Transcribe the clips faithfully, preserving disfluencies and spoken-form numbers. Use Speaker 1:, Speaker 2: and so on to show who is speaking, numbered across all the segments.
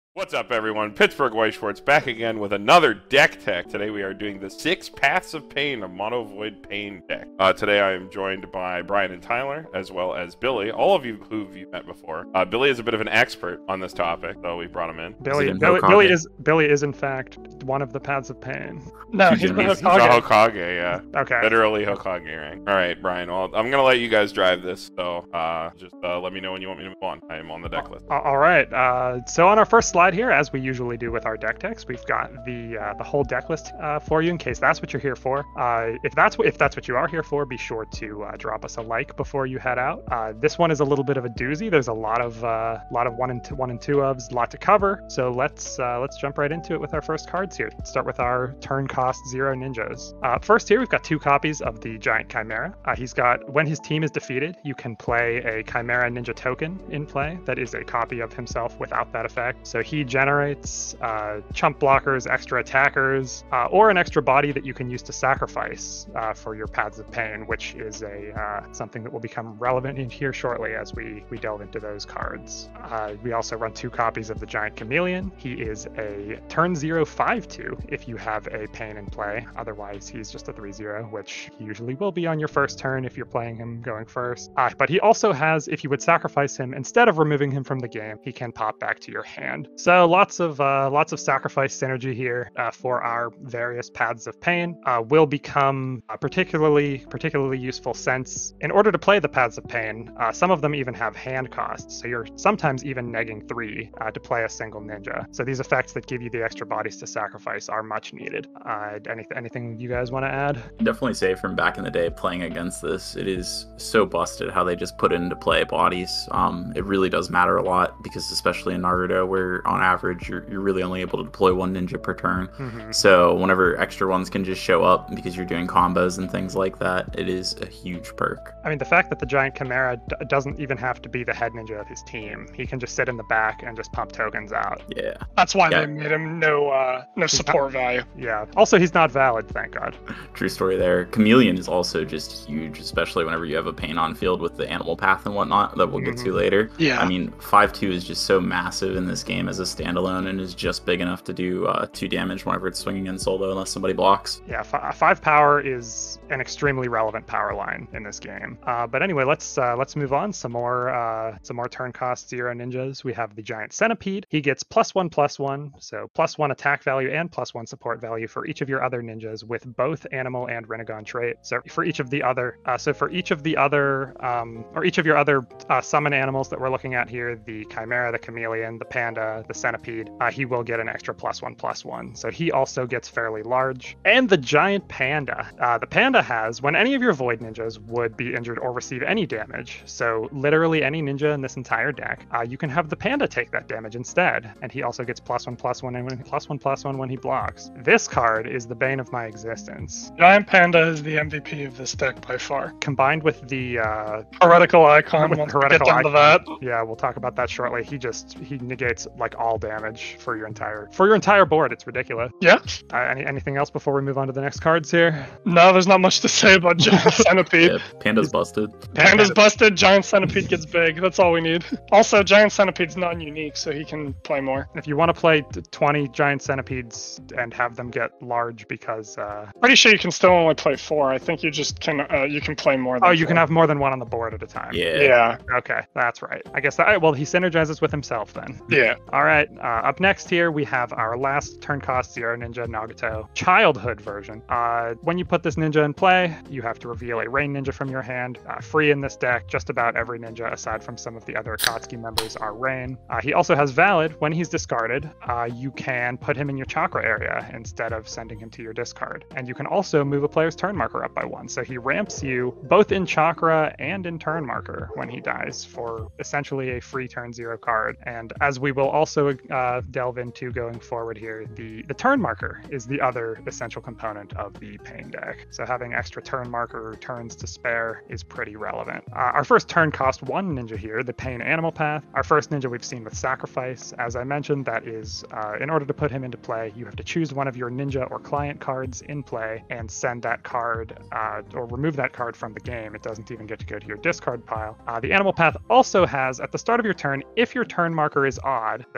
Speaker 1: What's up, everyone? Pittsburgh White Schwartz back again with another deck tech. Today we are doing the Six Paths of Pain, a Mono Void Pain deck. Uh, today I am joined by Brian and Tyler, as well as Billy, all of you who you've met before. Uh, Billy is a bit of an expert on this topic, so we brought him in.
Speaker 2: Billy, Billy, Billy is Billy is in fact one of the Paths of Pain.
Speaker 3: No, he's,
Speaker 1: he's,
Speaker 3: the
Speaker 1: he's
Speaker 3: Hokage.
Speaker 1: a Hokage, yeah.
Speaker 2: Okay.
Speaker 1: Literally Hokage rank. All right, Brian. Well, I'm gonna let you guys drive this, so uh, just uh, let me know when you want me to move on. I am on the deck list.
Speaker 2: All right. Uh, so on our first slide here, as we usually do with our deck techs, we've got the uh, the whole deck list uh, for you in case that's what you're here for. Uh, if that's what if that's what you are here for, be sure to uh, drop us a like before you head out. Uh, this one is a little bit of a doozy. There's a lot of uh, lot of one and two, one and two ofs, a lot to cover. So let's uh, let's jump right into it with our first cards here. Let's start with our turn cost zero ninjas. Uh, first here, we've got two copies of the Giant Chimera. Uh, he's got when his team is defeated, you can play a Chimera Ninja token in play that is a copy of himself without that effect. So he generates uh, chump blockers, extra attackers, uh, or an extra body that you can use to sacrifice uh, for your Paths of Pain, which is a uh, something that will become relevant in here shortly as we we delve into those cards. Uh, we also run two copies of the Giant Chameleon. He is a turn zero five two if you have a Pain in play. Otherwise, he's just a three zero, which he usually will be on your first turn if you're playing him going first. Uh, but he also has, if you would sacrifice him, instead of removing him from the game, he can pop back to your hand. So lots of uh, lots of sacrifice synergy here uh, for our various Paths of Pain. Uh, will become uh, particularly particularly useful since in order to play the Paths of Pain, uh, some of them even have hand costs. So you're sometimes even negging three uh, to play a single ninja. So these effects that give you the extra bodies to sacrifice are much needed. Uh, any, anything you guys want to add?
Speaker 4: Definitely say from back in the day playing against this, it is so busted how they just put into play bodies. Um, it really does matter a lot because especially in Naruto where on average you're, you're really only able to deploy one ninja per turn. Mm-hmm. So whenever extra ones can just show up because you're doing combos and things like that, it is a huge perk.
Speaker 2: I mean, the fact that the Giant Chimera d- doesn't even have to be the head ninja of his team. He can just sit in the back and just pump tokens out.
Speaker 4: Yeah.
Speaker 3: That's why
Speaker 4: yeah.
Speaker 3: they made him no uh, no support value.
Speaker 2: Yeah. Also, he's not valid, thank God.
Speaker 4: True story there. Chameleon is also just huge, especially whenever you have a Pain on field with the animal path and whatnot that we'll get mm-hmm. to later.
Speaker 3: Yeah.
Speaker 4: I mean, five two is just so massive in this game as a standalone and is just big enough to do uh, two damage whenever it's swinging in solo unless somebody blocks.
Speaker 2: Yeah, f- five power is an extremely relevant power line in this game. Uh, but anyway, let's uh, let's move on. Some more uh, some more turn cost zero ninjas. We have the Giant Centipede. He gets plus one plus one, so plus one attack value and plus one support value for each of your other ninjas with both animal and Rinnegan trait. So for each of the other, uh, so for each of the other, um, or each of your other uh, summon animals that we're looking at here, the Chimera, the Chameleon, the Panda, the Centipede, uh, he will get an extra plus one plus one. So he also gets fairly large. And the Giant Panda. Uh, the Panda has, when any of your Void ninjas would be injured or receive any damage, so literally any ninja in this entire deck, uh, you can have the Panda take that damage instead. And he also gets plus one plus one and when, plus one plus one when he blocks. This card is the bane of my existence.
Speaker 3: Giant Panda is the M V P of this deck by far.
Speaker 2: Combined with the uh,
Speaker 3: heretical icon,
Speaker 2: with
Speaker 3: once
Speaker 2: heretical
Speaker 3: we get down
Speaker 2: icon.
Speaker 3: to that.
Speaker 2: Yeah, we'll talk about that shortly. He just he negates like all damage for your entire for your entire board. It's ridiculous.
Speaker 3: Yeah.
Speaker 2: Uh, any anything else before we move on to the next cards here?
Speaker 3: No, there's not much to say about Giant Centipede.
Speaker 4: Yeah, Panda's busted.
Speaker 3: Panda's busted. Giant Centipede gets big. That's all we need. Also, Giant Centipede's non-unique, so he can play more.
Speaker 2: If you want to play twenty Giant Centipedes and have them get large because uh
Speaker 3: pretty sure you can still only play four. I think you just can uh, you can play more than
Speaker 2: oh you
Speaker 3: four.
Speaker 2: can have more than one on the board at a time.
Speaker 4: Yeah.
Speaker 3: Yeah.
Speaker 2: Okay, that's right. I guess that well he synergizes with himself then.
Speaker 3: Yeah.
Speaker 2: All right. Uh, up next here we have our last turn cost zero ninja Nagato childhood version. Uh, when you put this ninja in play, you have to reveal a rain ninja from your hand. Uh, free in this deck. Just about every ninja aside from some of the other Akatsuki members are rain. Uh, he also has valid. When he's discarded, uh, you can put him in your chakra area instead of sending him to your discard. And you can also move a player's turn marker up by one. So he ramps you both in chakra and in turn marker when he dies for essentially a free turn zero card. And as we will also uh, delve into going forward here, the, the turn marker is the other essential component of the Pain deck. So having extra turn marker turns to spare is pretty relevant. Uh, our first turn cost one ninja here, the Pain Animal Path. Our first ninja we've seen with sacrifice. As I mentioned, that is, uh, in order to put him into play, you have to choose one of your ninja or client cards in play and send that card uh, or remove that card from the game. It doesn't even get to go to your discard pile. Uh, the Animal Path also has, at the start of your turn, if your turn marker is odd, so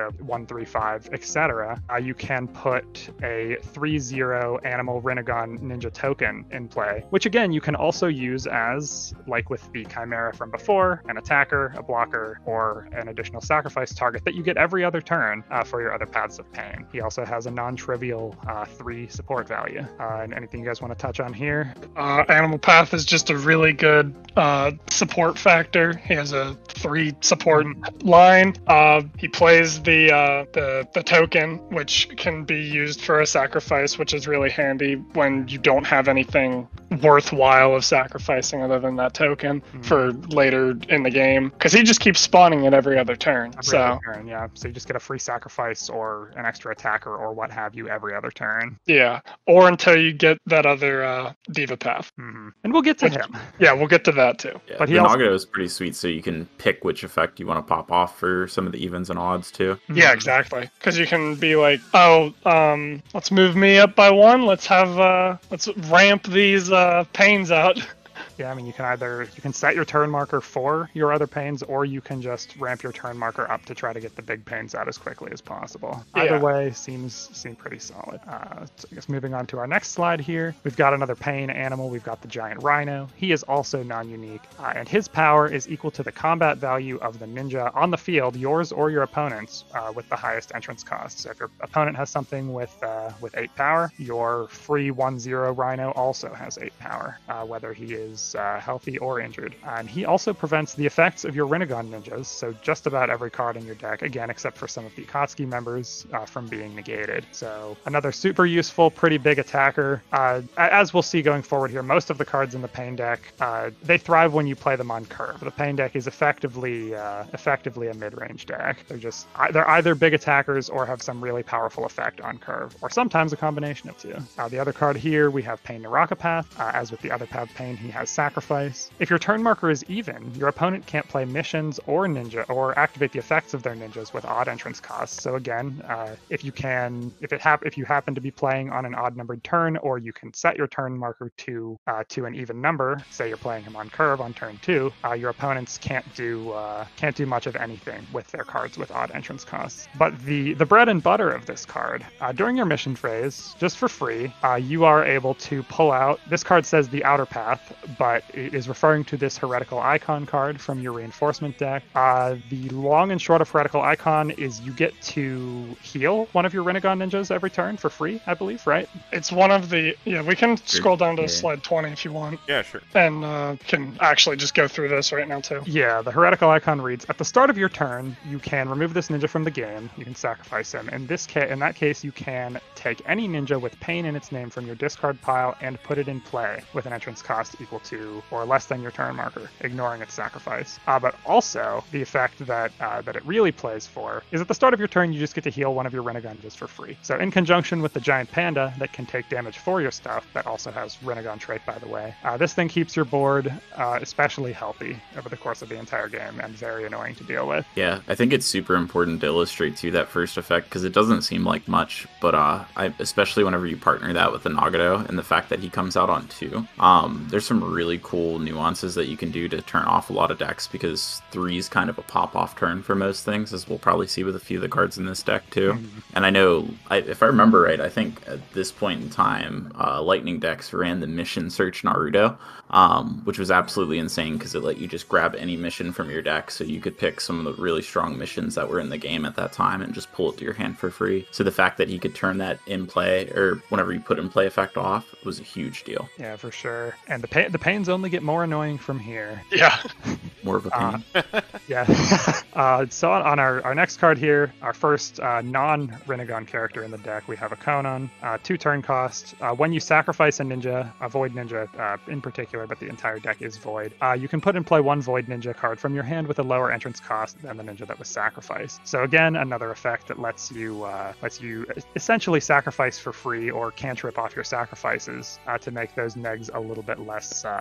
Speaker 2: the one three five, et cetera, uh, you can put a three zero animal Rinnegan ninja token in play, which again you can also use as, like with the Chimera from before, an attacker, a blocker, or an additional sacrifice target that you get every other turn uh, for your other Paths of Pain. He also has a non-trivial uh, three support value. Uh, and anything you guys want to touch on here?
Speaker 3: Uh, Animal Path is just a really good uh, support factor. He has a three support mm-hmm. line. Uh, he plays the, uh, the the token, which can be used for a sacrifice, which is really handy when you don't have anything worthwhile of sacrificing other than that token mm-hmm. for later in the game, because he just keeps spawning it every other turn.
Speaker 2: Every
Speaker 3: so
Speaker 2: other turn, yeah. So you just get a free sacrifice or an extra attacker or what have you every other turn.
Speaker 3: Yeah, or until you get that other uh, Diva Path.
Speaker 2: Mm-hmm. And we'll get to
Speaker 3: which,
Speaker 2: him.
Speaker 3: Yeah, we'll get to that too.
Speaker 4: Yeah,
Speaker 2: but he
Speaker 4: the
Speaker 2: also...
Speaker 4: Nagato is pretty sweet, so you can pick which effect you want to pop off for some of the evens and odds too.
Speaker 2: Mm-hmm.
Speaker 3: Yeah, exactly. Because you can be like, oh, um, let's move me up by one. Let's have, uh, let's ramp these uh, pains out.
Speaker 2: Yeah, I mean, you can either you can set your turn marker for your other pains, or you can just ramp your turn marker up to try to get the big pains out as quickly as possible.
Speaker 3: Yeah.
Speaker 2: Either way seems seem pretty solid. Uh, so I guess moving on to our next slide here, we've got another pain animal. We've got the giant rhino. He is also non-unique, uh, and his power is equal to the combat value of the ninja on the field, yours or your opponent's, uh, with the highest entrance cost. So if your opponent has something with uh, with eight power, your free one zero rhino also has eight power, uh, whether he is Uh, healthy or injured. And he also prevents the effects of your Rinnegan ninjas, so just about every card in your deck, again, except for some of the Akatsuki members, uh, from being negated. So another super useful, pretty big attacker. Uh, as we'll see going forward here, most of the cards in the Pain deck, uh, they thrive when you play them on curve. The Pain deck is effectively uh, effectively a mid-range deck. They're just they're either big attackers or have some really powerful effect on curve, or sometimes a combination of two. Uh, the other card here, we have Pain Narakapath. Uh, as with the other Path Pain, he has Sacrifice. If your turn marker is even, your opponent can't play missions or ninja or activate the effects of their ninjas with odd entrance costs. So again, uh, if you can, if it hap- if you happen to be playing on an odd numbered turn, or you can set your turn marker to uh, to an even number, say you're playing him on curve on turn two, uh, your opponents can't do uh, can't do much of anything with their cards with odd entrance costs. But the the bread and butter of this card, uh, during your mission phase, just for free, uh, you are able to pull out. This card says the Outer Path, but it is referring to this Heretical Icon card from your reinforcement deck. Uh, the long and short of Heretical Icon is you get to heal one of your Rinnegan ninjas every turn for free, I believe, right?
Speaker 3: It's one of the, yeah, we can scroll down to
Speaker 4: Yeah.
Speaker 3: slide twenty if you want,
Speaker 1: Yeah, sure.
Speaker 3: and uh, can actually just go through this right now too.
Speaker 2: Yeah, the Heretical Icon reads, at the start of your turn, you can remove this ninja from the game. You can sacrifice him. In this ca- in that case, you can take any ninja with pain in its name from your discard pile and put it in play with an entrance cost equal to or less than your turn marker, ignoring its sacrifice. Uh, but also, the effect that uh, that it really plays for is at the start of your turn, you just get to heal one of your Rinnegan just for free. So in conjunction with the Giant Panda that can take damage for your stuff, that also has Rinnegan trait, by the way, uh, this thing keeps your board uh, especially healthy over the course of the entire game, and very annoying to deal with.
Speaker 4: Yeah, I think it's super important to illustrate too that first effect, because it doesn't seem like much, but uh, I, especially whenever you partner that with the Nagato and the fact that he comes out on two, um, there's some really cool nuances that you can do to turn off a lot of decks, because three is kind of a pop-off turn for most things, as we'll probably see with a few of the cards in this deck too. Mm-hmm. And I know, I, if I remember right, I think at this point in time, uh, Lightning decks ran the Mission Search Naruto, um, which was absolutely insane because it let you just grab any mission from your deck, so you could pick some of the really strong missions that were in the game at that time and just pull it to your hand for free. So the fact that he could turn that in play, or whenever you put in play effect off, was a huge deal.
Speaker 2: Yeah, for sure. And the pain, the pains only get more annoying from here.
Speaker 3: Yeah.
Speaker 4: More of a pain.
Speaker 2: Uh, yeah. uh, so on, on our, our next card here, our first uh, non-Rinnegan character in the deck, we have a Konan, uh, two turn cost. Uh, when you sacrifice a ninja, a Void Ninja uh, in particular, but the entire deck is Void, uh, you can put in play one Void Ninja card from your hand with a lower entrance cost than the ninja that was sacrificed. So again, another effect that lets you uh, lets you essentially sacrifice for free or cantrip off your sacrifices uh, to make those negs a little bit less uh,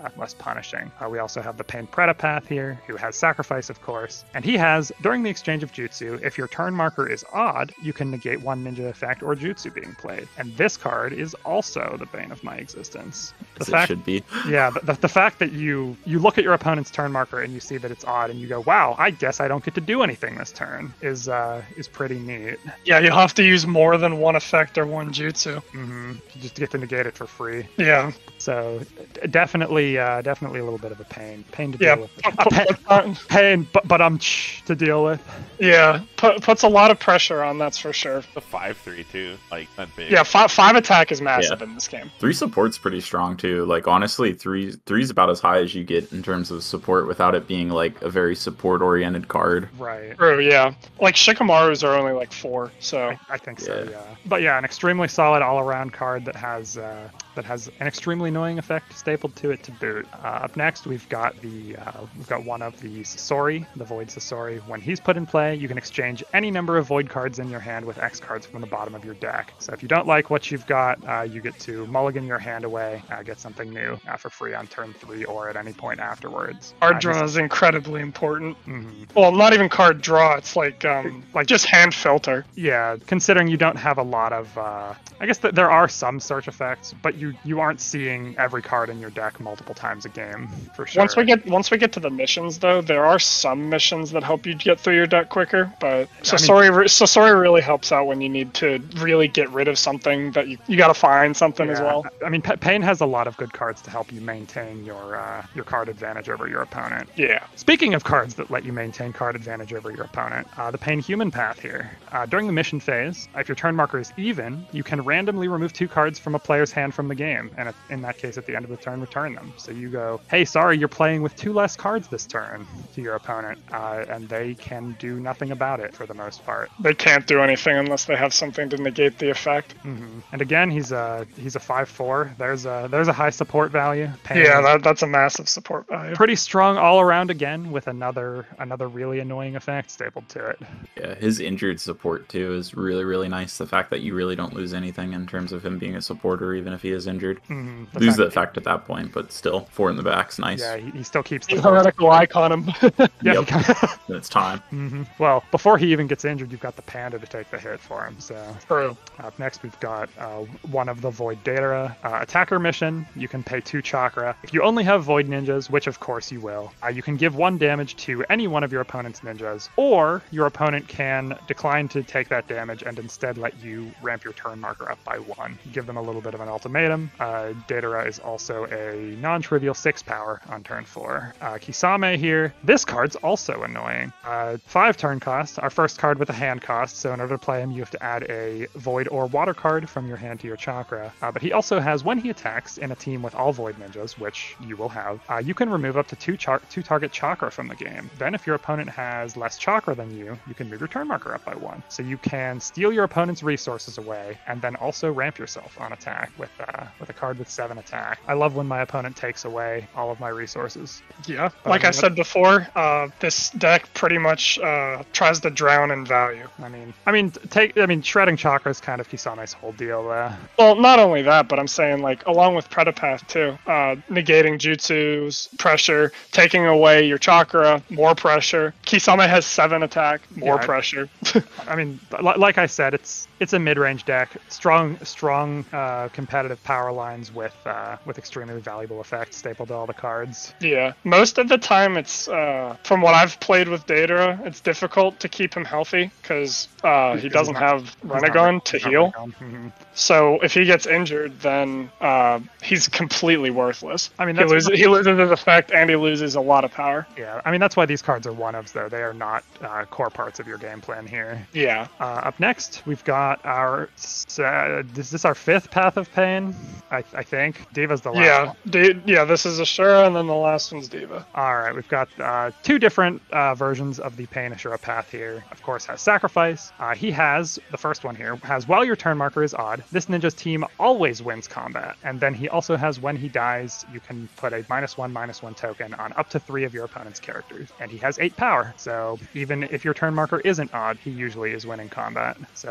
Speaker 2: uh, less punishing. Uh, we also have the Pain Predapath here, who has Sacrifice, of course, and he has, during the exchange of Jutsu, if your turn marker is odd, you can negate one ninja effect or Jutsu being played. And this card is also the bane of my existence. The
Speaker 4: As
Speaker 2: fact,
Speaker 4: it should be.
Speaker 2: Yeah, the, the, the fact that you you look at your opponent's turn marker and you see that it's odd, and you go, "Wow, I guess I don't get to do anything this turn," is uh, is pretty neat.
Speaker 3: Yeah, you'll have to use more than one effect or one jutsu.
Speaker 2: Mm-hmm. You just get to negate it for free.
Speaker 3: Yeah.
Speaker 2: So d- definitely, uh, definitely a little bit of a pain. Pain to
Speaker 3: Yeah.
Speaker 2: deal with.
Speaker 3: Put,
Speaker 2: A pain,
Speaker 3: put, put,
Speaker 2: pain, but but I'm ch- to deal with.
Speaker 3: yeah. Put, puts a lot of pressure on, that's for sure.
Speaker 1: The five three too, like that big.
Speaker 3: Yeah, five, five attack is massive
Speaker 4: Yeah.
Speaker 3: in this game.
Speaker 4: Three support's pretty strong too. Like honestly, three three's about as high as you get in terms of support without it being like a very support oriented card.
Speaker 2: Right.
Speaker 3: True, yeah. Like Shikamaru's are only like four, so
Speaker 2: I, I think so.
Speaker 4: Yeah.
Speaker 2: Yeah. But yeah, an extremely solid all-around card that has uh, that has an extremely annoying effect stapled to it to boot. Uh, up next, we've got the uh, we've got one of the Sasori, the Void Sasori. When he's put in play, you can exchange any number of Void cards in your hand with X cards from the bottom of your deck. So if you don't like what you've got, uh, you get to mulligan your hand away, uh, get something new uh, for free on turn three or at any point afterwards.
Speaker 3: card
Speaker 2: Uh,
Speaker 3: draw
Speaker 2: he's-
Speaker 3: is incredibly important.
Speaker 2: Mhm.
Speaker 3: Well, not even card draw, it's like um
Speaker 2: Like-
Speaker 3: just hand filter.
Speaker 2: Yeah, considering you don't have a lot of, uh, I guess that there are some search effects, but you you aren't seeing every card in your deck multiple times a game for sure.
Speaker 3: Once we get once we get to the missions, though, there are some missions that help you get through your deck quicker. But Sasori, re- Sasori really helps out when you need to really get rid of something that you you got to find something as
Speaker 2: Yeah,
Speaker 3: well.
Speaker 2: I mean, P- Pain has a lot of good cards to help you maintain your uh, your card advantage over your opponent.
Speaker 3: Yeah.
Speaker 2: Speaking of cards that let you maintain card advantage over your opponent, uh, the Pain Human Path here. Uh, during the mission phase, if your turn marker is even, you can randomly remove two cards from a player's hand from the game, and if, in that case, at the end of the turn, return them. So you go, hey, sorry, you're playing with two less cards this turn to your opponent, uh, and they can do nothing about it for the most part.
Speaker 3: They can't do anything unless they have something to negate the effect.
Speaker 2: hmm And again, he's a he's a five four. There's a there's a high support value. Pain
Speaker 3: Yeah,
Speaker 2: is
Speaker 3: that, that's a massive support value.
Speaker 2: pretty strong all around again, with another another really annoying effect stapled to it.
Speaker 4: Yeah, his injured support too is really, really nice. The fact that you really don't lose anything in terms of him being a supporter, even if he is injured.
Speaker 2: Mhm. The
Speaker 4: Lose
Speaker 2: fact
Speaker 4: the
Speaker 2: that-
Speaker 4: effect at that point, but still, four in the back's nice.
Speaker 2: Yeah, he, he still keeps the
Speaker 3: Heretical icon him.
Speaker 2: Yeah,
Speaker 4: Yep.
Speaker 2: he kinda-
Speaker 4: It's time.
Speaker 2: Mhm. Well, before he even gets injured, you've got the Panda to take the hit for him. So
Speaker 3: True.
Speaker 2: up next, we've got uh, one of the Void Datara uh, attacker mission. You can pay two chakra. If you only have Void ninjas, which of course you will, uh, you can give one damage to any one of your opponent's ninjas, or your opponent can decline to take that damage and instead let you ramp your turn marker up by one. Give them a little bit of an ultimatum. Uh, Datara is also a non-trivial six power on turn four. Uh, Kisame here. This card's also annoying. Uh, five turn cost. Our first card with a hand cost. So in order to play him, you have to add a Void or Water card from your hand to your chakra. Uh, but he also has, when he attacks in a team with all Void ninjas, which you will have, uh, you can remove up to two char- two target chakra from the game. Then if your opponent has less chakra than you, you can move your turn marker up by one. So you can steal your opponent's resources away and then also ramp yourself on attack with uh, with a card with seven attack. I love when my opponent takes away all of my resources.
Speaker 3: Yeah.
Speaker 2: But
Speaker 3: Like
Speaker 2: I
Speaker 3: I
Speaker 2: mean,
Speaker 3: said before, uh, this deck pretty much uh, tries to drown in value.
Speaker 2: I mean, I mean, take. I mean, shredding chakra is kind of Kisame's whole deal. Uh,
Speaker 3: Well, not only that, but I'm saying like along with Predapath too, uh, negating jutsus, pressure, taking away your chakra, more pressure. Kisame has seven attack, more
Speaker 2: Yeah.
Speaker 3: pressure.
Speaker 2: I mean, li- like I said, it's it's a mid-range deck. Strong, strong uh, competitive power lines with uh, with extremely valuable effects stapled to all the cards.
Speaker 3: Yeah, most of the time it's uh, from what I've played with Datara, it's difficult to keep him healthy because uh, he
Speaker 2: Because
Speaker 3: doesn't
Speaker 2: he's not-
Speaker 3: have
Speaker 2: He's not
Speaker 3: Renegon
Speaker 2: re-
Speaker 3: to
Speaker 2: he's not
Speaker 3: heal.
Speaker 2: Renegon. Mhm.
Speaker 3: So if he gets injured, then uh, he's completely worthless.
Speaker 2: I mean,
Speaker 3: he
Speaker 2: that's
Speaker 3: loses, he loses his effect and he loses a lot of power.
Speaker 2: Yeah, I mean that's why these cards are one-ofs, though. They are not uh, core parts of your game plan here.
Speaker 3: Yeah.
Speaker 2: Uh, up next, we've got our. Uh, is this our fifth Path of Pain? I, I think Diva's the last.
Speaker 3: Yeah,
Speaker 2: one.
Speaker 3: D- yeah. This is Ashura, and then the last one's Diva.
Speaker 2: All right, we've got uh, two different uh, versions of the Pain Ashura path here. Of course, has Sacrifice. Uh, he has, the first one here, has while your turn marker is odd, this ninja's team always wins combat. And then he also has when he dies, you can put a minus one, minus one token on up to three of your opponent's characters. And he has eight power, so even if your turn marker isn't odd, he usually is winning combat. So a very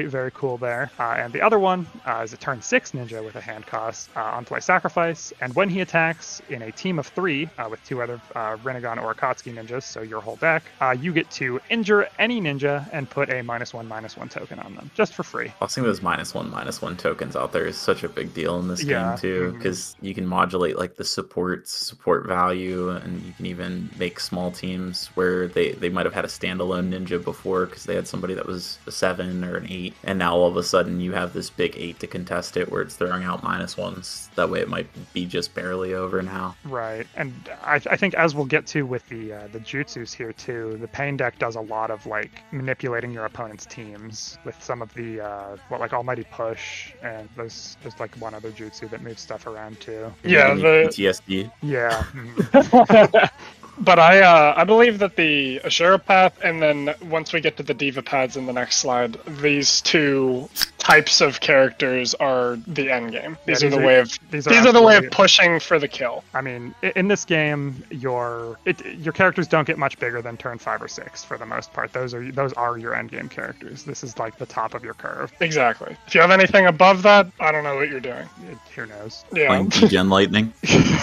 Speaker 2: very, very cool there. Uh, and the other one uh, is a turn six ninja with a hand cost uh, on play sacrifice. And when he attacks in a team of three uh, with two other uh, Rinnegan or Akatsuki ninjas, so your whole deck, uh, you get to injure any ninja and put a minus one, minus one token on them, just for free.
Speaker 4: Tossing those minus one, minus one tokens out there is such a big deal in this
Speaker 2: Yeah.
Speaker 4: game too, because mm-hmm. you can modulate like the support support value, and you can even make small teams where they, they might have had a standalone ninja before because they had somebody that was a seven or an eight, and now all of a sudden you have this big eight to contest it where it's throwing out minus ones. That way it might be just barely over now.
Speaker 2: Right, and I, I think as we'll get to with the uh, the jutsus here too, the Pain deck does a lot of like manipulating your opponent's teams with some of the uh, what like Almighty Push, and there's there's like one other jutsu that moves stuff around too.
Speaker 3: Yeah, the
Speaker 4: P T S D.
Speaker 2: Yeah.
Speaker 3: But I uh, I believe that the Ashura Path, and then once we get to the Diva Paths in the next slide, these two types of characters are the end game. These
Speaker 2: Yeah,
Speaker 3: are the
Speaker 2: these are-
Speaker 3: way of
Speaker 2: these are
Speaker 3: these are the way of
Speaker 2: absolutely-
Speaker 3: pushing for the kill.
Speaker 2: I mean, i- in this game, your it, your characters don't get much bigger than turn five or six for the most part. Those are those are your end game characters. This is like the top of your curve.
Speaker 3: Exactly. If you have anything above that, I don't know what you're doing.
Speaker 2: It, who knows?
Speaker 3: Yeah.
Speaker 4: Playing Gen Lightning.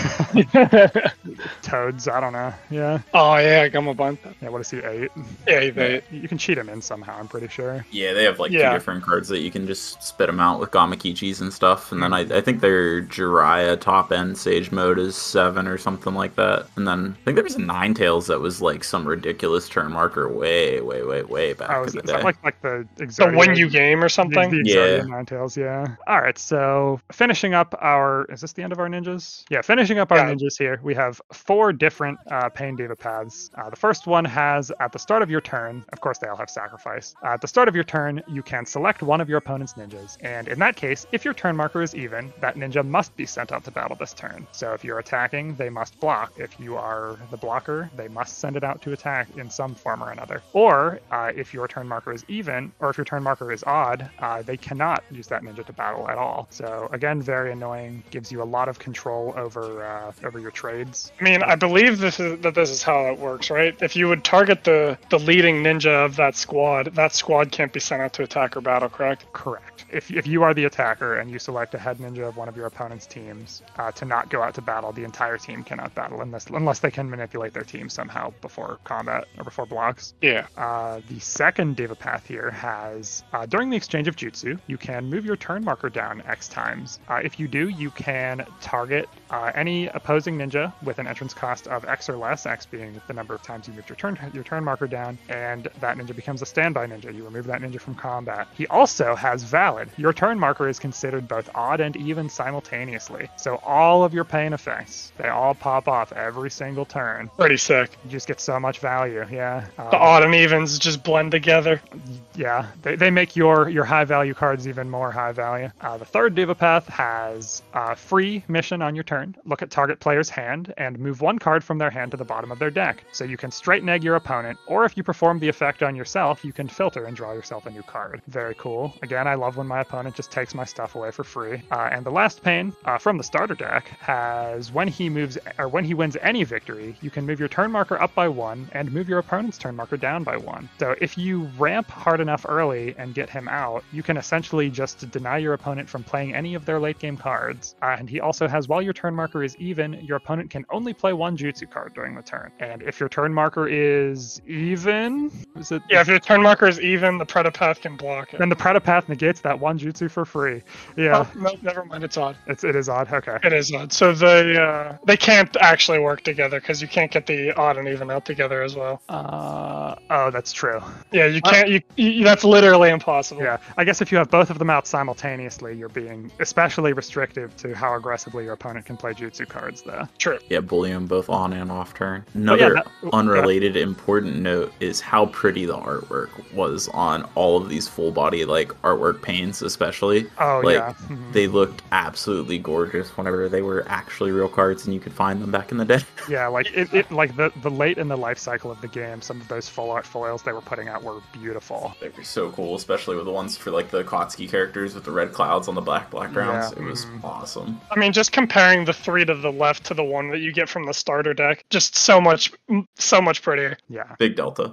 Speaker 2: Toads, I don't know. Yeah,
Speaker 3: Oh yeah, Gamma Bond.
Speaker 2: yeah. What is he? Eight.
Speaker 3: Yeah, they.
Speaker 2: You can cheat him in somehow. I'm pretty sure.
Speaker 4: Yeah, they have like
Speaker 3: Yeah.
Speaker 4: two different cards that you can just spit them out with Gamakichis and stuff. And then I, I think their Jiraiya top end Sage mode is seven or something like that. And then I think there was a Ninetales that was like some ridiculous turn marker way, way, way, way back
Speaker 2: Oh,
Speaker 4: in
Speaker 2: is,
Speaker 4: the
Speaker 2: is that
Speaker 4: day.
Speaker 2: like like the
Speaker 3: The
Speaker 2: Exodia?
Speaker 3: when you game or
Speaker 2: The,
Speaker 3: something.
Speaker 2: the
Speaker 4: Yeah.
Speaker 2: Exodia Ninetales, yeah. All right, so finishing up our, is this the end of our ninjas? Yeah, finishing up our
Speaker 3: Yeah.
Speaker 2: ninjas here, we have four different uh, Pain Diva paths. Uh, the first one has, at the start of your turn, of course they all have sacrifice. Uh, at the start of your turn, you can select one of your opponent's ninjas, and in that case, if your turn marker is even, that ninja must be sent out to battle this turn. So if you're attacking, they must block. If you are the blocker, they must send it out to attack in some form or another. Or uh, if your turn marker is even, or if your turn marker is odd, uh, they cannot use that ninja to battle at all. So again, very annoying. Gives you a lot of control over uh, over your trades.
Speaker 3: I mean, I believe this is that this is how it works, right? If you would target the the leading ninja of that squad, that squad can't be sent out to attack or battle, correct?
Speaker 2: Correct. If, if you are the attacker and you select a head ninja of one of your opponent's teams uh, to not go out to battle, the entire team cannot battle unless unless they can manipulate their team somehow before combat or before blocks.
Speaker 3: Yeah.
Speaker 2: Uh, the second Diva Path here has, uh, during the exchange of Jutsu, you can move your turn marker down X times. Uh, if you do, you can target uh, any opposing ninja with an entrance cost of X or less, X being the number of times you moved your turn your turn marker down, and that ninja becomes a standby ninja. You remove that ninja from combat. He also has Valid. Your turn marker is considered both odd and even simultaneously. So all of your pain effects, they all pop off every single turn.
Speaker 3: Pretty sick.
Speaker 2: You just get so much value, yeah. Uh,
Speaker 3: The odd and evens just blend together.
Speaker 2: yeah, they, they make your, your high value cards even more high value. Uh, the third Diva Path has a free mission on your turn. Look at target player's hand and move one card from their hand to the bottom of their deck. So you can straight neg your opponent, or if you perform the effect on yourself, you can filter and draw yourself a new card. Very cool. Again, I love when my opponent just takes my stuff away for free. Uh, and the last pain uh, from the starter deck has when he moves or when he wins any victory, you can move your turn marker up by one and move your opponent's turn marker down by one. So if you ramp hard enough early and get him out, you can essentially just deny your opponent from playing any of their late game cards. Uh, and he also has, while your turn marker is even, your opponent can only play one jutsu card during the turn. And if your turn marker is even, is it?
Speaker 3: Yeah, if your turn marker is even, the Predapath can block it.
Speaker 2: Then the Predapath negates that one jutsu for free. Yeah,
Speaker 3: Oh, no, never mind. It's odd.
Speaker 2: it's it is odd. Okay.
Speaker 3: It is odd. So they uh, they can't actually work together because you can't get the odd and even out together as well.
Speaker 2: Uh, oh, that's true.
Speaker 3: Yeah, you
Speaker 2: Uh,
Speaker 3: can't. You, you that's literally impossible.
Speaker 2: Yeah, I guess if you have both of them out simultaneously, you're being especially restrictive to how aggressively your opponent can play jutsu cards, though.
Speaker 3: True.
Speaker 4: Yeah, bully them both on and off turn.
Speaker 2: yeah,
Speaker 4: Another
Speaker 2: that-
Speaker 4: unrelated important note is how pretty the artwork was on all of these full body like artwork paints, especially.
Speaker 2: Oh,
Speaker 4: like,
Speaker 2: yeah. Mhm.
Speaker 4: They looked absolutely gorgeous whenever they were actually real cards and you could find them back in the day.
Speaker 2: Yeah, like it, it like the, the late in the life cycle of the game, some of those full art foils they were putting out were beautiful.
Speaker 4: They were so cool, especially with the ones for like the Kotsky characters with the red clouds on the black backgrounds.
Speaker 2: Yeah,
Speaker 4: It was
Speaker 2: mhm.
Speaker 4: awesome.
Speaker 3: I mean, just comparing the three to the left to the one that you get from the starter deck, just so much, so much prettier.
Speaker 2: Yeah.
Speaker 4: Big delta.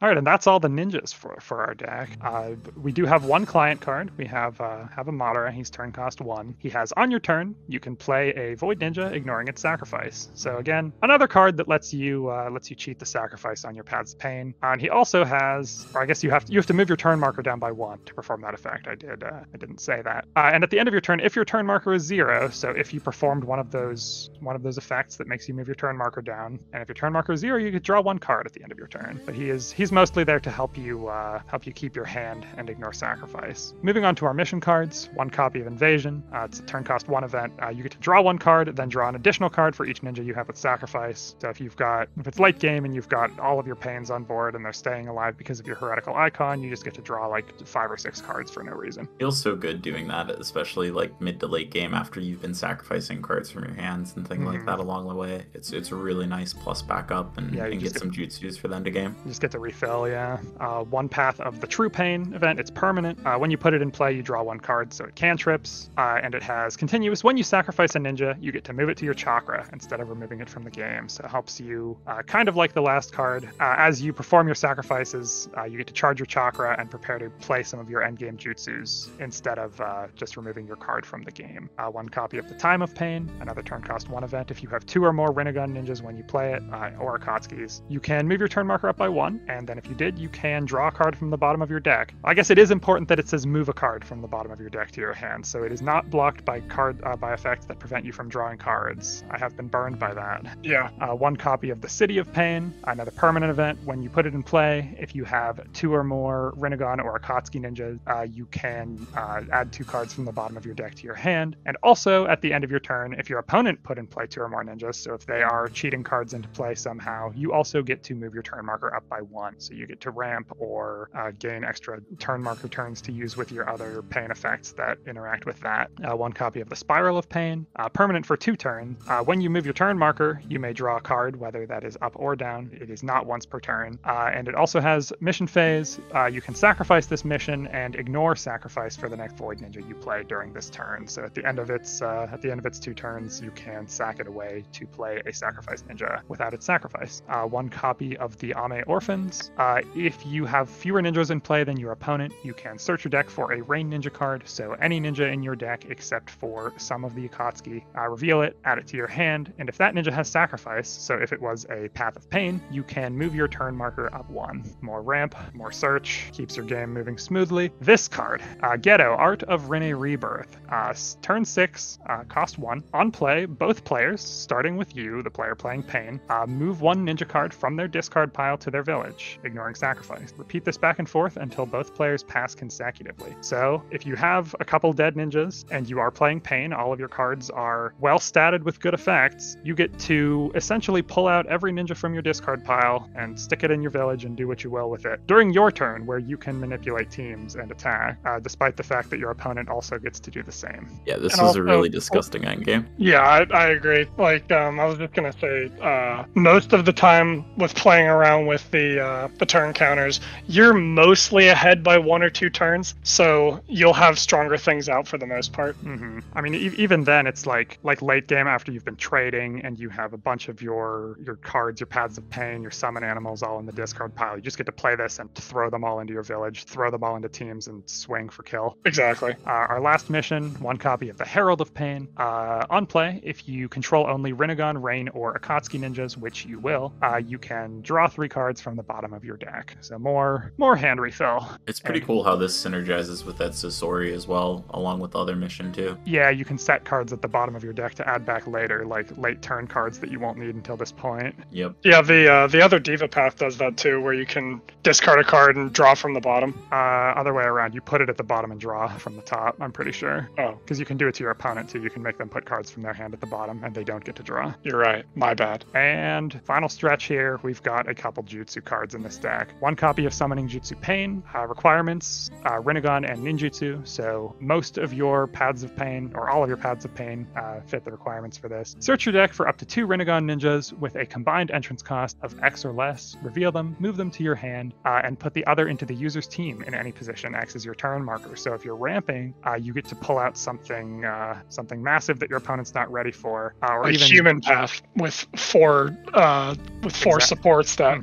Speaker 2: All right, and that's all the ninjas for, for our deck. Uh, we do have one client card. We have uh, have a Madara. He's turn cost one. He has on your turn, you can play a Void Ninja, ignoring its sacrifice. So again, another card that lets you uh, lets you cheat the sacrifice on your Paths of Pain. Uh, and he also has, or I guess you have to, you have to move your turn marker down by one to perform that effect. I did uh, I didn't say that. Uh, and at the end of your turn, if your turn marker is zero, so if you performed one of those one of those effects that makes you move your turn marker down, and if your turn marker is zero, you could draw one card at the end of your turn. But he is he's mostly there to help you uh, help you keep your hand and ignore sacrifice. Moving on to our mission cards, one copy of Invasion. Uh, it's a turn cost one event. Uh, you get to draw one card, then draw an additional card for each ninja you have with sacrifice. So if you've got if it's late game and you've got all of your pains on board and they're staying alive because of your heretical icon, you just get to draw like five or six cards for no reason.
Speaker 4: Feels so good doing that, especially like mid to late game after you've been sacrificing cards from your hands and things mm. like that along the way. It's it's a really nice plus backup and, yeah, and get, get some jutsus for the end of game.
Speaker 2: You just get to refill, yeah. Uh, one path of the True Pain event. It's permanent. Uh, when you put it in play, you draw one card, so it cantrips, uh, and it has continuous. When you sacrifice a ninja, you get to move it to your chakra instead of removing it from the game. So it helps you, uh, kind of like the last card. Uh, as you perform your sacrifices, uh, you get to charge your chakra and prepare to play some of your endgame jutsus instead of uh, just removing your card from the game. Uh, one copy of the Time of Pain, another turn cost one event. If you have two or more Rinnegan ninjas when you play it, uh, or Akatsuki's, you can move your turn marker up by one, and then if you did, you can draw a card from the bottom of your deck. I guess it is important that it says move a card from the bottom of your deck to your hand, so it is not blocked by card uh, by effects that prevent you from drawing cards. I have been burned by that.
Speaker 3: Yeah.
Speaker 2: Uh, one copy of the City of Pain, another permanent event. When you put it in play, if you have two or more Rinnegan or Akatsuki ninjas, uh, you can uh, add two cards from the bottom of your deck to your hand. And also, at the end of your turn, if your opponent put in play two or more ninjas, so if they are cheating cards into play somehow, you also get to move your turn marker up by one. So you get to ramp or uh, gain extra turn marker turns to use with your other pain effects that interact with that. Uh, one copy of the Spiral of Pain, uh, permanent for two turns. Uh, when you move your turn marker, you may draw a card, whether that is up or down. It is not once per turn. Uh, and it also has mission phase. Uh, you can sacrifice this mission and ignore sacrifice for the next Void Ninja you play during this turn. So at the end of its uh, at the end of its two turns, you can sack it away to play a sacrifice ninja without its sacrifice. Uh, one copy of the Ame Orphans. Uh, if you have fewer ninjas in play than your opponent, you can search your deck for a Rain Ninja card. So any ninja in your deck except for some of the Akatsuki, uh, reveal it, add it to your hand, and if that ninja has sacrifice, so if it was a Path of Pain, you can move your turn marker up one. More ramp, more search, keeps your game moving smoothly. This card, uh, Ghetto, Art of Rinne Rebirth. Uh, turn six, uh, cost one. On play, both players, starting with you, the player playing Pain, uh, move one ninja card from their discard pile to their village, ignoring sacrifice. Repeat this back and forth until both players pass consecutively. So if you have a couple dead ninjas and you are playing Pain, all of your cards are well statted with good effects, you get to essentially pull out every ninja from your discard pile and stick it in your village and do what you will with it during your turn, where you can manipulate teams and attack, uh, despite the fact that your opponent also gets to do the same.
Speaker 4: Yeah, this
Speaker 3: and
Speaker 4: is
Speaker 3: also,
Speaker 4: a really disgusting endgame.
Speaker 3: Yeah, I, I agree. Like, um, I was just gonna say, uh, most of the time with playing around with the uh, the turn counters, you're mostly ahead by one or two turns, so you'll have stronger things out for the most part.
Speaker 2: Mm-hmm. I mean, e- even then, it's like like late game after you've been trading and you have a bunch of your your cards, your Paths of Pain, your summon animals all in the discard pile. You just get to play this and throw them all into your village, throw them all into teams, and swing for kill.
Speaker 3: Exactly.
Speaker 2: Uh, our last mission, one copy of the Herald of Pain. Uh, on play, if you control only Rinnegan, Rain, or Akatsuki ninjas, which you will, uh, you can draw three cards from the bottom of your deck. So more more hand refill.
Speaker 4: It's pretty and, cool how this synergizes with that Sasori as well, along with the other mission too.
Speaker 2: Yeah, you can set cards at the bottom of your deck to add back later, like late turn cards that you won't need until this point.
Speaker 4: Yep.
Speaker 3: Yeah, the uh, the other Diva Path does that too, where you can discard a card and draw from the bottom.
Speaker 2: Uh, other way around, you put it at the bottom and draw from the top, I'm pretty sure.
Speaker 3: Oh.
Speaker 2: Because you can do it to your opponent too. You can make them put cards from their hand at the bottom and they don't get to draw.
Speaker 3: You're right. My bad.
Speaker 2: And final stretch here, we've got a couple Jutsu cards in this deck. One copy of Summoning Jutsu Pain. Uh, requirements, uh, Rinnegan and Ninjutsu. So most of your Paths of Pain, or all of your Paths of Pain, uh, fit the requirements for this. Search your deck for up to two Rinnegan ninjas with a combined entrance cost of X or less. Reveal them, move them to your hand, uh, and put the other into the user's team in any position. X is your turn marker. So if you're ramping, uh, you get to pull out something uh, something massive that your opponent's not ready for. Uh, or
Speaker 3: a
Speaker 2: even
Speaker 3: human path with four uh, with four
Speaker 2: Exactly.
Speaker 3: supports that
Speaker 2: mm-hmm.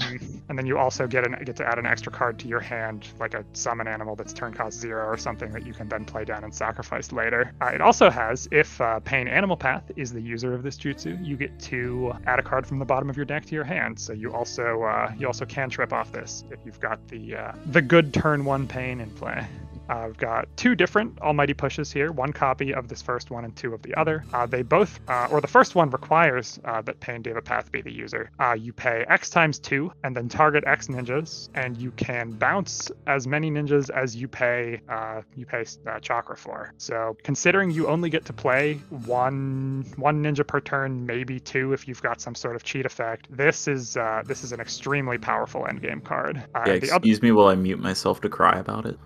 Speaker 2: and then you also get an, get to add an extra card to your hand, like a summon animal that's turn cost zero or something that you can then play down and sacrifice later. Uh, it also has, if uh, Pain Animal Path is the user of this jutsu, you get to add a card from the bottom of your deck to your hand. So you also uh, you also can trip off this if you've got the uh, the good turn one Pain in play. Uh, we've got two different Almighty Pushes here, one copy of this first one and two of the other. Uh, they both, uh, or the first one requires uh, that Pain Deva Path be the user. Uh, you pay X times two and then target X ninjas, and you can bounce as many ninjas as you pay uh, you pay uh, chakra for. So considering you only get to play one one ninja per turn, maybe two if you've got some sort of cheat effect, this is uh, this is an extremely powerful endgame card. Uh,
Speaker 4: yeah,
Speaker 2: the
Speaker 4: excuse
Speaker 2: other...
Speaker 4: me while I mute myself to cry about it.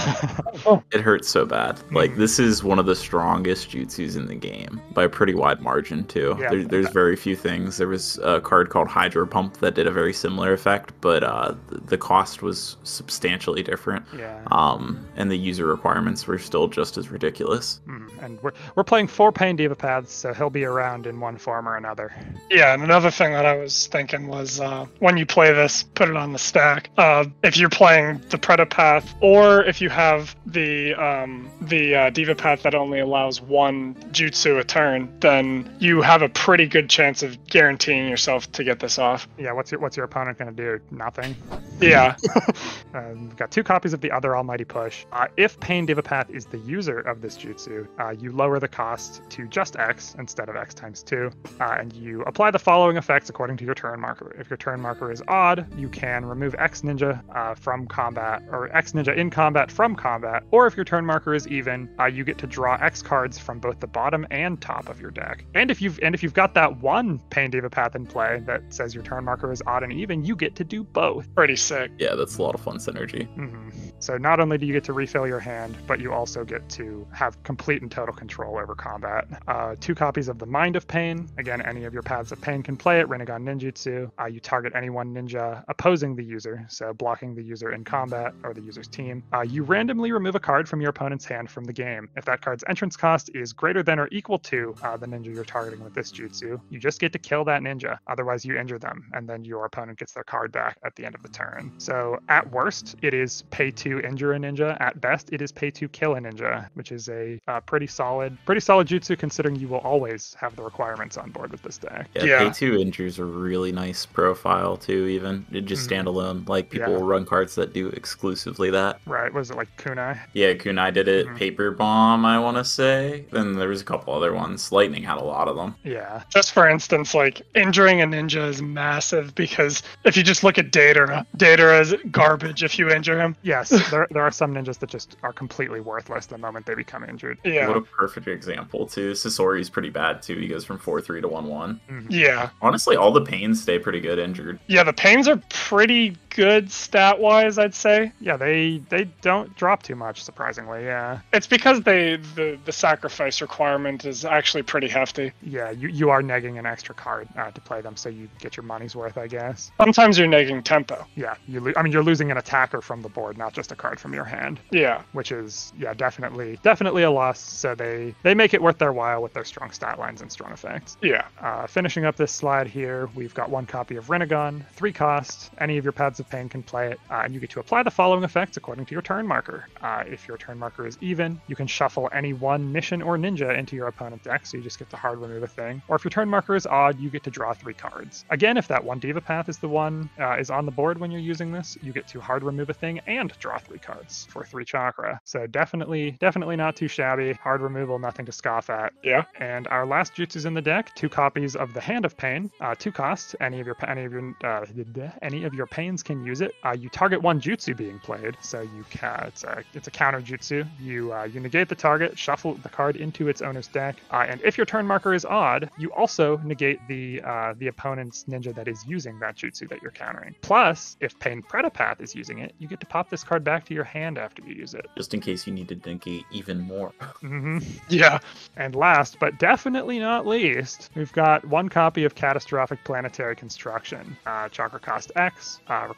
Speaker 4: It hurts so bad. Like, this is one of the strongest jutsus in the game by a pretty wide margin too.
Speaker 2: Yeah,
Speaker 4: there, there's very few things. There was a card called Hydro Pump that did a very similar effect, but uh, the cost was substantially different.
Speaker 2: Yeah.
Speaker 4: Um, and the user requirements were still just as ridiculous.
Speaker 2: Mm, and we're we're playing four Pain Deva Paths, so he'll be around in one form or another.
Speaker 3: Yeah, and another thing that I was thinking was uh, when you play this, put it on the stack. Uh, if you're playing the Preda Path, or if you have the um, the uh, Deva Path that only allows one jutsu a turn, then you have a pretty good chance of guaranteeing yourself to get this off.
Speaker 2: Yeah, what's your what's your opponent gonna do? Nothing.
Speaker 3: Yeah.
Speaker 2: uh, we've got two copies of the other Almighty Push. Uh, if Pain Deva Path is the user of this jutsu, uh, you lower the cost to just X instead of X times two, uh, and you apply the following effects according to your turn marker. If your turn marker is odd, you can remove X ninja uh, from combat, or X ninja in combat from combat, or if your turn marker is even, uh, you get to draw X cards from both the bottom and top of your deck. And if you've and if you've got that one Pain Deva Path in play that says your turn marker is odd and even, you get to do both.
Speaker 3: Pretty sick.
Speaker 4: Yeah, that's a lot of fun synergy.
Speaker 2: Mm-hmm. So not only do you get to refill your hand, but you also get to have complete and total control over combat. Uh, two copies of the Mind of Pain. Again, any of your Paths of Pain can play it. Rinnegan Ninjutsu. Uh, you target any one ninja opposing the user, so blocking the user in combat or the user's team. Uh, you randomly remove a card from your opponent's hand from the game. If that card's entrance cost is greater than or equal to uh, the ninja you're targeting with this jutsu, you just get to kill that ninja. Otherwise, you injure them, and then your opponent gets their card back at the end of the turn. So at worst, it is pay to injure a ninja. At best, it is pay to kill a ninja, which is a uh, pretty solid, pretty solid jutsu considering you will always have the requirements on board with this deck.
Speaker 4: Yeah,
Speaker 3: Yeah.
Speaker 4: pay two injures a really nice profile too. Even it just
Speaker 2: Mhm.
Speaker 4: standalone. Like people
Speaker 2: Yeah.
Speaker 4: will run cards that do exclusively that.
Speaker 2: Right? Was it like Kunai?
Speaker 4: Yeah, Kunai did it.
Speaker 2: Mhm.
Speaker 4: Paper Bomb, I want to say. Then there was a couple other ones. Lightning had a lot of them.
Speaker 2: Yeah.
Speaker 3: Just for instance, like injuring a ninja is massive because if you just look at Datara, Datara is garbage if you injure him.
Speaker 2: Yes, there, there are some ninjas that just are completely worthless the moment they become injured.
Speaker 3: Yeah.
Speaker 4: What a perfect example too. Sasori's pretty bad too. He goes from four three to one one.
Speaker 2: Mhm.
Speaker 3: Yeah.
Speaker 4: Honestly, all the pains stay pretty good injured.
Speaker 3: Yeah, the pains are pretty good stat wise, I'd say.
Speaker 2: Yeah, they they don't drop too much, surprisingly. Yeah.
Speaker 3: It's because they the, the sacrifice requirement is actually pretty hefty.
Speaker 2: Yeah, you, you are negging an extra card uh, to play them, so you get your money's worth, I guess.
Speaker 3: Sometimes you're negging tempo.
Speaker 2: Yeah, you lo- I mean, you're losing an attacker from the board, not just a card from your hand,
Speaker 3: Yeah.
Speaker 2: which is, yeah, definitely definitely a loss. So they, they make it worth their while with their strong stat lines and strong effects.
Speaker 3: Yeah.
Speaker 2: Uh, finishing up this slide here, we've got one copy of Rinnegan, three cost. Any of your Paths of Pain can play it, uh, and you get to apply the following effects according to your turn marker. Uh, if your turn marker is even, you can shuffle any one mission or ninja into your opponent deck, so you just get to hard remove a thing. Or if your turn marker is odd, you get to draw three cards. Again, if that one Deva Path is the one uh, is on the board when you're using this, you get to hard remove a thing and draw three cards for three chakra. So definitely, definitely not too shabby. Hard removal, nothing to scoff at.
Speaker 3: Yeah.
Speaker 2: And our last jutsus in the deck, two copies of the Hand of Pain, uh, two costs. Any of your any of your uh, any of your pains can use it. Uh, you target one jutsu being played, so you can. It's a it's a counter jutsu. You uh, you negate the target, shuffle the card into its owner's deck, uh, and if your turn marker is odd, you also negate the uh, the opponent's ninja that is using that jutsu that you're countering. Plus, if Pain Preda Path is using it, you get to pop this card back to your hand after you use it.
Speaker 4: Just in case you need to negate even more.
Speaker 2: Mm-hmm.
Speaker 3: Yeah.
Speaker 2: And last, but definitely not least, we've got one copy of Catastrophic Planetary Construction. Uh, chakra cost X, uh,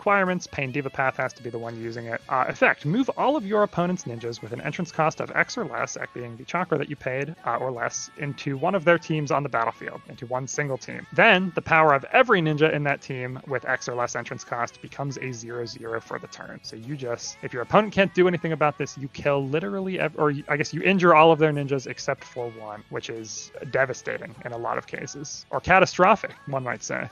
Speaker 2: requirements. Pain Diva Path has to be the one using it. Uh, effect, move all of your opponent's ninjas with an entrance cost of X or less, X being the chakra that you paid, uh, or less, into one of their teams on the battlefield, into one single team. Then, the power of every ninja in that team with X or less entrance cost becomes a zero zero for the turn. So you just, if your opponent can't do anything about this, you kill literally, ev- or I guess you injure all of their ninjas except for one, which is devastating in a lot of cases. Or catastrophic, one might say.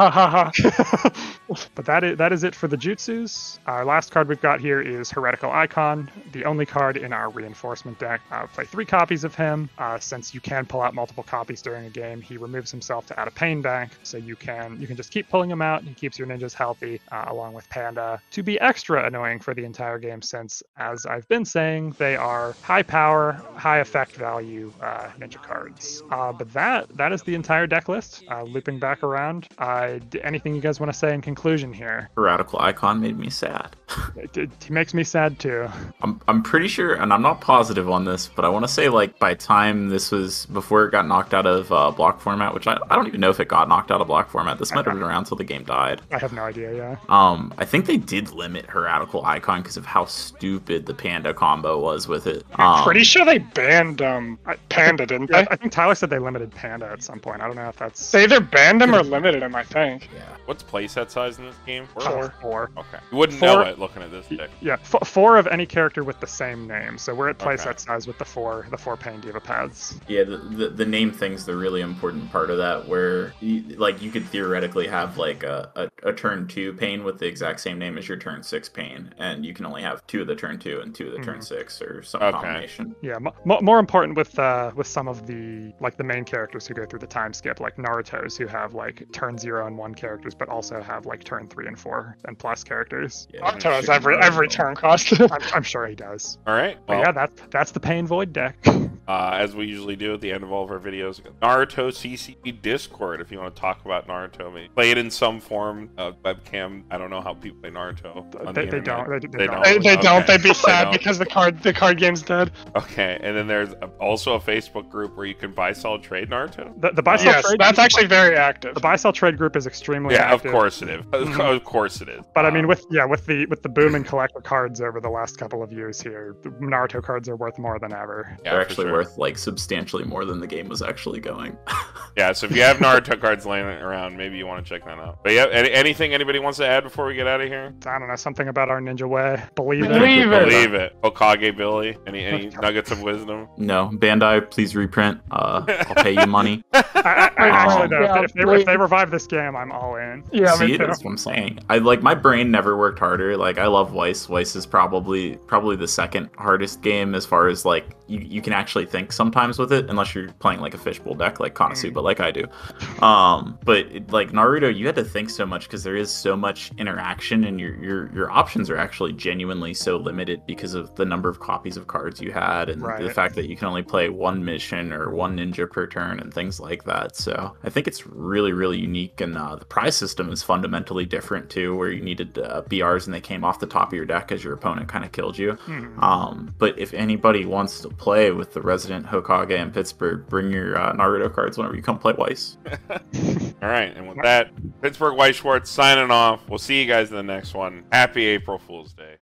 Speaker 2: But that is, that is it for the jutsus. Our last card we've got here is Heretical Icon, the only card in our reinforcement deck. Uh, play three copies of him. Uh, since you can pull out multiple copies during a game, he removes himself to add a pain bank, so you can you can just keep pulling him out. He keeps your ninjas healthy, uh, along with Panda, to be extra annoying for the entire game, since, as I've been saying, they are high power, high effect value uh, ninja cards. Uh, but that that is the entire deck list. Uh, looping back around, uh, d- anything you guys want to say in conclusion here?
Speaker 4: Radical Icon made me sad.
Speaker 2: It, it, he makes me sad too.
Speaker 4: I'm I'm pretty sure, and I'm not positive on this, but I want to say like by time this was before it got knocked out of uh, block format, which I, I don't even know if it got knocked out of block format. This might have been around until the game died.
Speaker 2: I have no idea. Yeah.
Speaker 4: Um, I think they did limit her Radical Icon because of how stupid the Panda combo was with it.
Speaker 3: I'm
Speaker 4: Um,
Speaker 3: pretty sure they banned um Panda, didn't
Speaker 2: Yeah,
Speaker 3: they?
Speaker 2: I think Tyler said they limited Panda at some point. I don't know if that's
Speaker 3: They either banned him or limited him, I think.
Speaker 4: Yeah.
Speaker 1: What's playset size in this game?
Speaker 3: Four.
Speaker 2: four.
Speaker 1: Okay. You wouldn't know
Speaker 2: Four.
Speaker 1: it looking at this deck.
Speaker 2: Yeah, f- four of any character with the same name. So we're at playset
Speaker 1: Okay.
Speaker 2: size with the four, the four Pain Diva paths.
Speaker 4: Yeah, the, the the name thing's the really important part of that. Where you, like you could theoretically have like a, a, a turn two pain with the exact same name as your turn six pain, and you can only have two of the turn two and two of the turn
Speaker 2: Mhm.
Speaker 4: six or some
Speaker 1: Okay.
Speaker 4: combination.
Speaker 2: Yeah, mo- mo- more important with uh, with some of the like the main characters who go through the time skip, like Naruto's, who have like turn zero and one characters, but also have like turn three and four and plus characters.
Speaker 4: Yeah,
Speaker 3: Naruto has
Speaker 4: sure.
Speaker 3: every every turn cost.
Speaker 2: I'm, I'm sure he does.
Speaker 1: All right.
Speaker 2: But
Speaker 1: Well,
Speaker 2: yeah, that that's the Pain Void deck.
Speaker 1: uh, as we usually do at the end of all of our videos, Naruto C C P Discord. If you want to talk about Naruto, maybe play it in some form of webcam. I don't know how people play Naruto. on
Speaker 2: they,
Speaker 1: the
Speaker 2: they
Speaker 1: internet.
Speaker 2: don't. They, they
Speaker 1: They
Speaker 2: don't.
Speaker 3: they, they don't.
Speaker 1: Okay.
Speaker 3: They'd be
Speaker 1: They
Speaker 3: sad
Speaker 1: don't.
Speaker 3: because the card the card game's dead.
Speaker 1: Okay, and then there's a, also a Facebook group where you can buy, sell, trade Naruto.
Speaker 2: The, the buy sell
Speaker 3: Yes,
Speaker 2: trade.
Speaker 3: that's actually very active.
Speaker 2: The buy sell trade group is extremely
Speaker 1: Yeah, of
Speaker 2: active.
Speaker 1: course it is.
Speaker 2: Mhm.
Speaker 1: Of course it is.
Speaker 2: But I mean,
Speaker 1: Um,
Speaker 2: with yeah, with the with the boom in collector cards over the last couple of years here, the Naruto cards are worth more than ever.
Speaker 1: yeah,
Speaker 4: They're
Speaker 1: for
Speaker 4: actually
Speaker 1: sure.
Speaker 4: worth like substantially more than the game was actually going.
Speaker 1: Yeah, so if you have Naruto cards laying around, maybe you want to check that out. But yeah, any, anything anybody wants to add before we get out of here?
Speaker 2: I don't know, something about our ninja way. Believe it.
Speaker 3: Believe it.
Speaker 1: Believe it. Hokage Billy. Any any nuggets of wisdom?
Speaker 4: No, Bandai, please reprint. Uh, I'll pay you money.
Speaker 2: I, I, I actually
Speaker 4: Um,
Speaker 2: though,
Speaker 3: yeah,
Speaker 2: if, they, if they revive this game, I'm all in.
Speaker 3: Yeah,
Speaker 4: See,
Speaker 3: me too.
Speaker 4: that's what I'm saying. I like my brain never worked harder. Like I love Weiss. Weiss is probably probably the second hardest game as far as like you, you can actually think sometimes with it, unless you're playing like a fishbowl deck like Konosuba, like I do. Um, but it, like Naruto, you had to think so much because there is so much interaction, and your your your options are actually genuinely so limited because of the number of copies of cards you had, and
Speaker 2: Right.
Speaker 4: the fact that you can only play one mission or one ninja per turn and things like that. So I think it's really really unique, and uh, the prize system is fundamentally different too, where you needed uh, B Rs and they came off the top of your deck as your opponent kind of killed you.
Speaker 2: Mhm.
Speaker 4: Um, but if anybody wants to play with the resident Hokage in Pittsburgh, bring your uh, Naruto cards whenever you come play Weiss.
Speaker 1: All right, and with that, Pittsburgh White Schwartz signing off. We'll see you guys in the next one. Happy April Fool's Day.